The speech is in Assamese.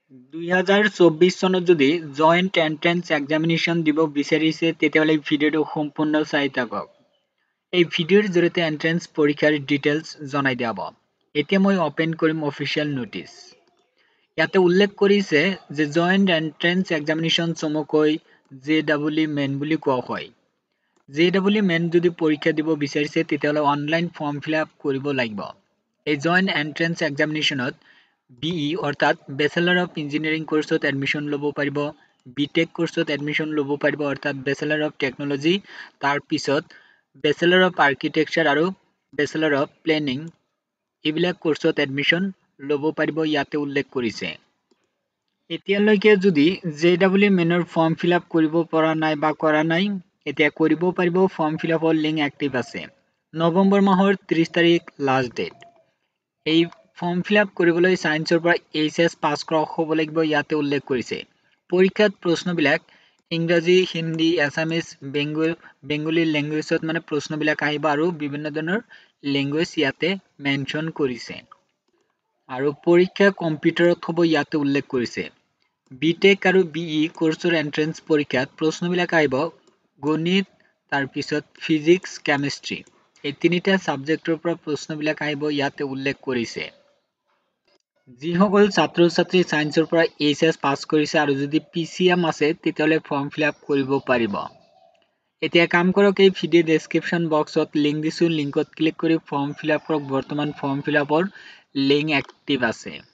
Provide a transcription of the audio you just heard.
2024 চনত যদি জইণ্ট এন্ট্ৰেন্স এক্সামিনেশ্যন দিব বিচাৰিছে তেতিয়াহ'লে ভিডিঅ'টো সম্পূৰ্ণ চাই থাকক। এই ভিডিঅ'ৰ জৰিয়তে এন্ট্ৰেন্স পৰীক্ষাৰ ডিটেইলছ জনাই দিয়া হ'ব। এতিয়া মই ওপেন কৰিম অফিচিয়েল নোটিছ। ইয়াতে উল্লেখ কৰিছে যে জইণ্ট এন্ট্ৰেন্স এক্সামিনেশ্যন চমুকৈ JEE মেইন বুলি কোৱা হয়। JEE মেইন যদি পৰীক্ষা দিব বিচাৰিছে তেতিয়াহ'লে অনলাইন ফৰ্ম ফিল আপ কৰিব লাগিব। এই জইণ্ট এন্ট্ৰেন্স এক্সামিনেশ্যনত BE অৰ্থাৎ বেচেলাৰ অফ ইঞ্জিনিয়াৰিং কোৰ্সত এডমিশ্যন ল'ব পাৰিব, BTech কোৰ্সত এডমিশ্যন ল'ব পাৰিব অৰ্থাৎ বেচেলাৰ অফ টেকনলজি, তাৰ পিছত বেচেলাৰ অফ আৰ্কিটেকচাৰ আৰু বেচেলাৰ অফ প্লেনিং এইবিলাক কোৰ্সত এডমিশ্যন ল'ব পাৰিব ইয়াতে উল্লেখ কৰিছে। এতিয়ালৈকে যদি JEE মেইনৰ ফৰ্ম ফিল আপ কৰিব পৰা নাই বা কৰা নাই, এতিয়া কৰিব পাৰিব। ফৰ্ম ফিল আপৰ লিংক এক্টিভ আছে। নৱেম্বৰ মাহৰ 30 তাৰিখ লাষ্ট ডেট। এই ফৰ্ম ফিল আপ কৰিবলৈ সায়েন্সৰ পৰা HS পাছ কৰা হ'ব লাগিব ইয়াতে উল্লেখ কৰিছে। পৰীক্ষাত প্ৰশ্নবিলাক ইংৰাজী, হিন্দী, আছামিজ, বেংগলী লেংগুৱেজত প্ৰশ্নবিলাক আহিব আৰু বিভিন্ন ধৰণৰ লেংগুৱেজ ইয়াতে মেনশ্যন কৰিছে। আৰু পৰীক্ষা কম্পিউটাৰত হ'ব ইয়াতে উল্লেখ কৰিছে। BTech আৰু BE কোৰ্সৰ এন্ট্ৰেন্স পৰীক্ষাত প্ৰশ্নবিলাক আহিব গণিত, তাৰ পিছত ফিজিক্স, কেমিষ্ট্ৰি। এই তিনিটা সাবজেক্টৰ পৰা প্ৰশ্নবিলাক আহিব ইয়াতে উল্লেখ কৰিছে। যিসকল ছাত্ৰ-ছাত্ৰী সায়েন্সৰ পৰা HS পাছ কৰিছে আৰু যদি PCM আছে তেতিয়াহ'লে ফৰ্ম ফিল আপ কৰিব পাৰিব। এতিয়া কাম কৰক, এই ভিডিঅ' ডেসক্ৰিপশ্যন বক্সত লিংক দিছো, লিংকত ক্লিক কৰি ফৰ্ম ফিল আপ কৰক। বৰ্তমান ফৰ্ম ফিল আপৰ লিংক এক্টিভ আছে।